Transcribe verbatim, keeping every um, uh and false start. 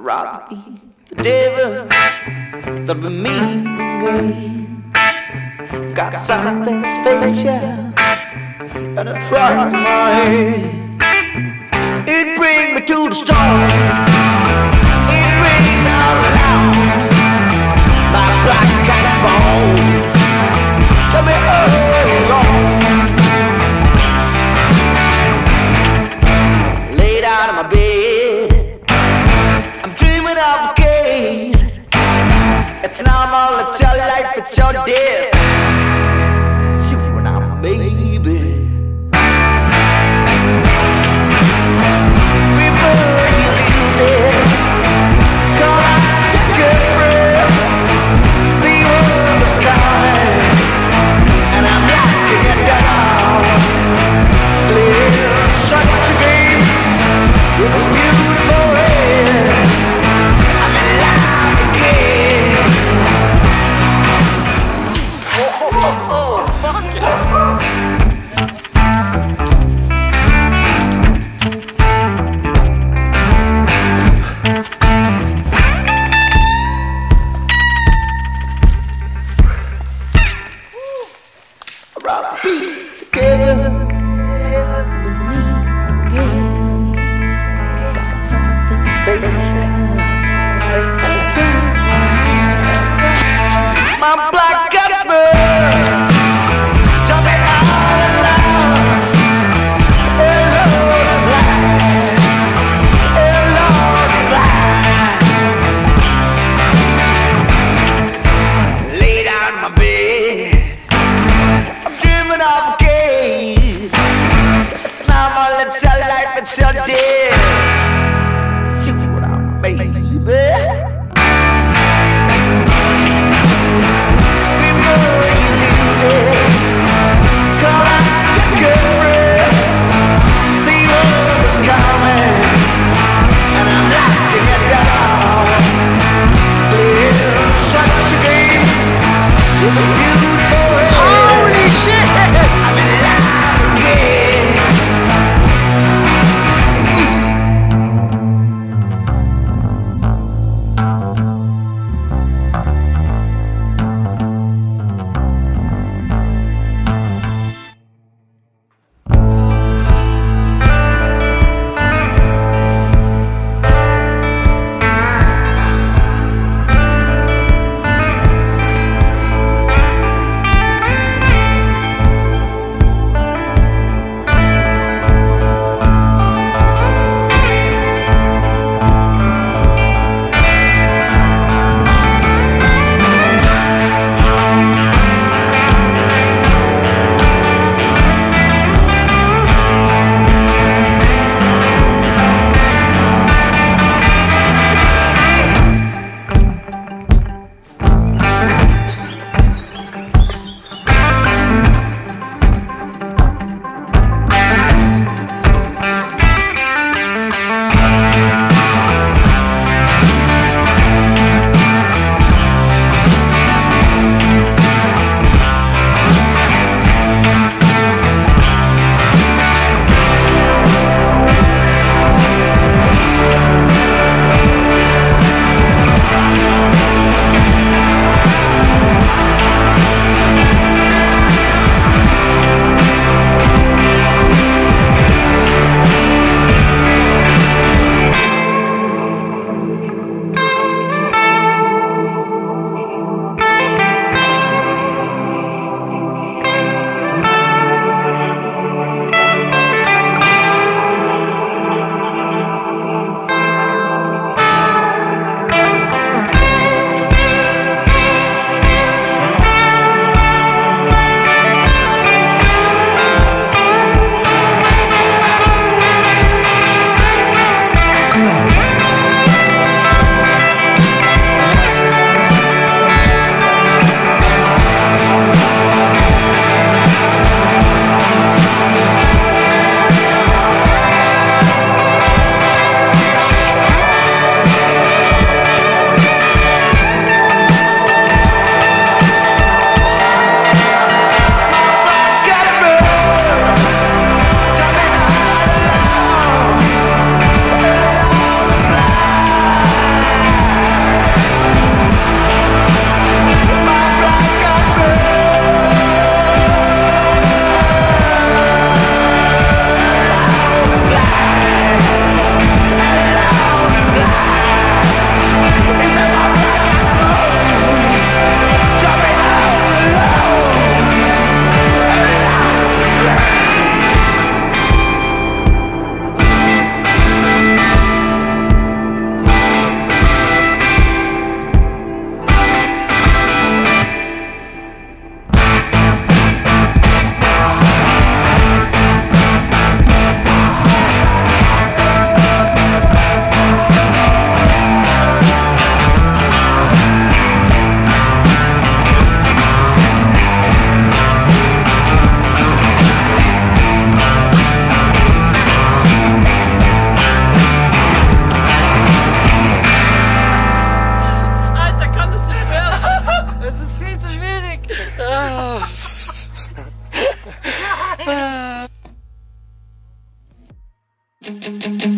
rather be the devil than be me again. I've got something special and it tries my head. It brings me to the storm. It brings me out loud. My black cat bone. Tell me all alone. Lay down in my bed. I'm dreaming of a case. It's normal, it's your life, it's your death. You and I, baby. Before you lose it, call out to take your breath. See where the sky, and I'm knocking you down. Live such a game with a beautiful head. I'm alive again. Oh, oh, oh, oh, fuck yeah. I'd rather be together with me again. Got something special. My black cat bird, tell me out loud. Hello to black, hello to black. Lay down in my bed, I'm dreaming of a case. It's normal, it's your life, it's your death. See what I'm, baby. Uh,